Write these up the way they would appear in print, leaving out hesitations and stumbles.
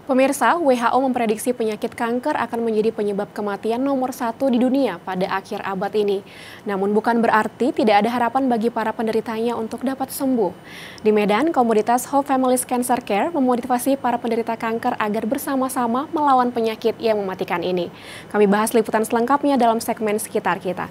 Pemirsa, WHO memprediksi penyakit kanker akan menjadi penyebab kematian nomor 1 di dunia pada akhir abad ini. Namun bukan berarti tidak ada harapan bagi para penderitanya untuk dapat sembuh. Di Medan, komunitas Hope Families Cancer Care memotivasi para penderita kanker agar bersama-sama melawan penyakit yang mematikan ini. Kami bahas liputan selengkapnya dalam segmen Sekitar Kita.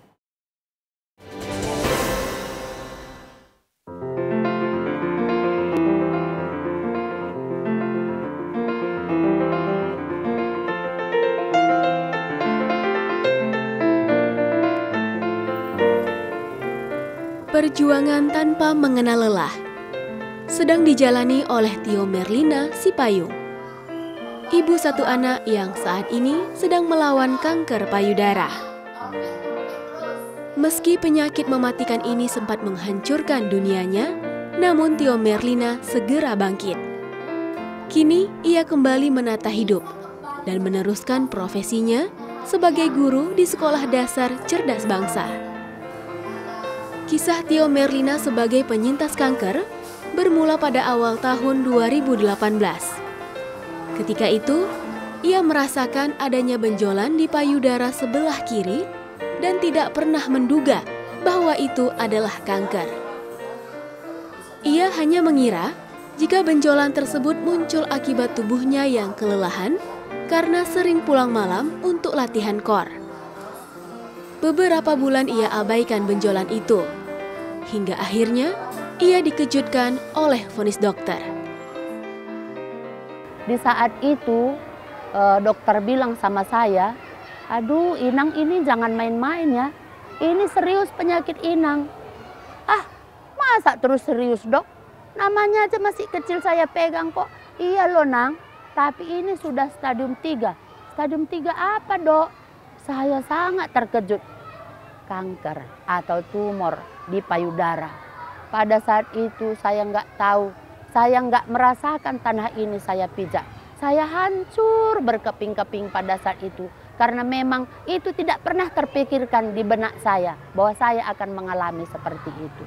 Perjuangan tanpa mengenal lelah sedang dijalani oleh Tio Merlina Sipayung, ibu satu anak yang saat ini sedang melawan kanker payudara. Meski penyakit mematikan ini sempat menghancurkan dunianya, namun Tio Merlina segera bangkit. Kini ia kembali menata hidup dan meneruskan profesinya sebagai guru di Sekolah Dasar Cerdas Bangsa. Kisah Tio Merlina sebagai penyintas kanker bermula pada awal tahun 2018. Ketika itu, ia merasakan adanya benjolan di payudara sebelah kiri dan tidak pernah menduga bahwa itu adalah kanker. Ia hanya mengira jika benjolan tersebut muncul akibat tubuhnya yang kelelahan karena sering pulang malam untuk latihan kor. Beberapa bulan ia abaikan benjolan itu, hingga akhirnya ia dikejutkan oleh vonis dokter. Di saat itu dokter bilang sama saya, "Aduh, Inang ini jangan main-main ya, ini serius penyakit Inang." "Ah, masa terus serius, Dok? Namanya aja masih kecil saya pegang kok." "Iya loh, Nang, tapi ini sudah stadium 3. "Stadium 3 apa, Dok?" Saya sangat terkejut. Kanker atau tumor di payudara. Pada saat itu saya nggak tahu, saya nggak merasakan tanah ini saya pijak. Saya hancur berkeping-keping pada saat itu, karena memang itu tidak pernah terpikirkan di benak saya bahwa saya akan mengalami seperti itu.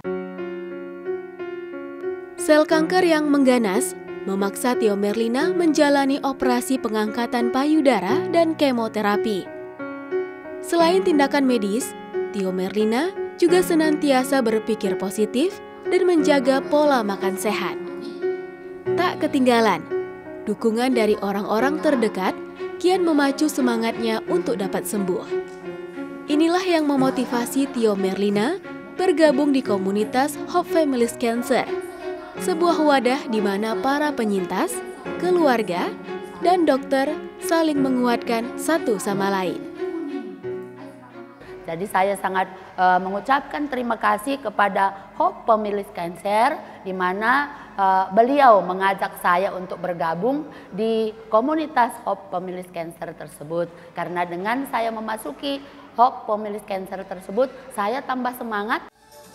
Sel kanker yang mengganas memaksa Tio Merlina menjalani operasi pengangkatan payudara dan kemoterapi. Selain tindakan medis, Tio Merlina juga senantiasa berpikir positif dan menjaga pola makan sehat. Tak ketinggalan, dukungan dari orang-orang terdekat kian memacu semangatnya untuk dapat sembuh. Inilah yang memotivasi Tio Merlina bergabung di komunitas Hope Families Cancer, sebuah wadah di mana para penyintas, keluarga, dan dokter saling menguatkan satu sama lain. Jadi saya sangat mengucapkan terima kasih kepada Hope Families Cancer, di mana beliau mengajak saya untuk bergabung di komunitas Hope Families Cancer tersebut. Karena dengan saya memasuki Hope Families Cancer tersebut, saya tambah semangat.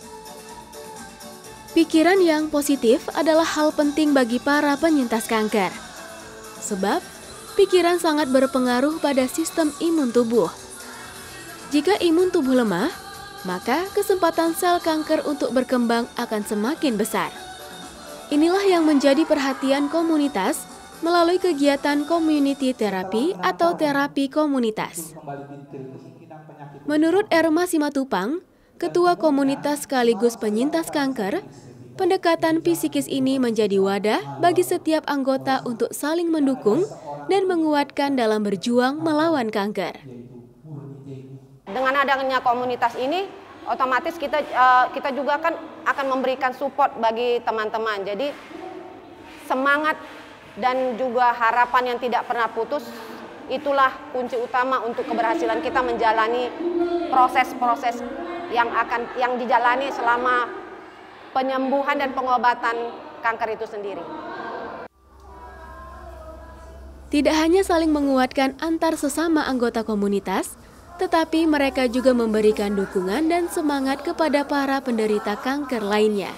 Pikiran yang positif adalah hal penting bagi para penyintas kanker. Sebab, pikiran sangat berpengaruh pada sistem imun tubuh. Jika imun tubuh lemah, maka kesempatan sel kanker untuk berkembang akan semakin besar. Inilah yang menjadi perhatian komunitas melalui kegiatan community therapy atau terapi komunitas. Menurut Erma Simatupang, Ketua Komunitas sekaligus penyintas kanker, pendekatan psikis ini menjadi wadah bagi setiap anggota untuk saling mendukung dan menguatkan dalam berjuang melawan kanker. Dengan adanya komunitas ini, otomatis kita juga kan akan memberikan support bagi teman-teman. Jadi semangat dan juga harapan yang tidak pernah putus, itulah kunci utama untuk keberhasilan kita menjalani proses-proses yang dijalani selama penyembuhan dan pengobatan kanker itu sendiri. Tidak hanya saling menguatkan antar sesama anggota komunitas, tetapi mereka juga memberikan dukungan dan semangat kepada para penderita kanker lainnya.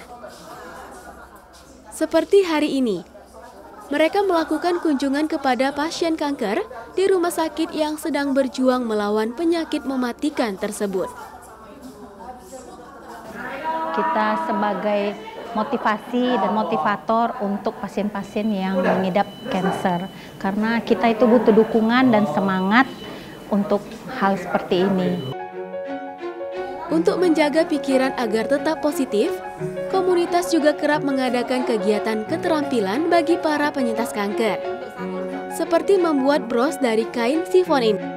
Seperti hari ini, mereka melakukan kunjungan kepada pasien kanker di rumah sakit yang sedang berjuang melawan penyakit mematikan tersebut. Kita sebagai motivasi dan motivator untuk pasien-pasien yang mengidap kanker. Karena kita itu butuh dukungan dan semangat untuk hal seperti ini. Untuk menjaga pikiran agar tetap positif, komunitas juga kerap mengadakan kegiatan keterampilan bagi para penyintas kanker. Seperti membuat bros dari kain sifon ini.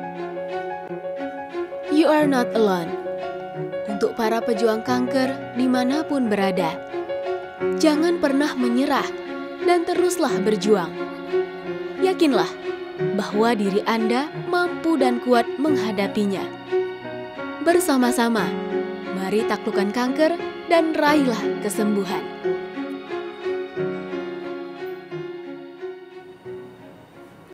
You are not alone. Untuk para pejuang kanker dimanapun berada, jangan pernah menyerah dan teruslah berjuang. Yakinlah bahwa diri Anda mampu dan kuat menghadapinya. Bersama-sama, mari taklukkan kanker dan raihlah kesembuhan.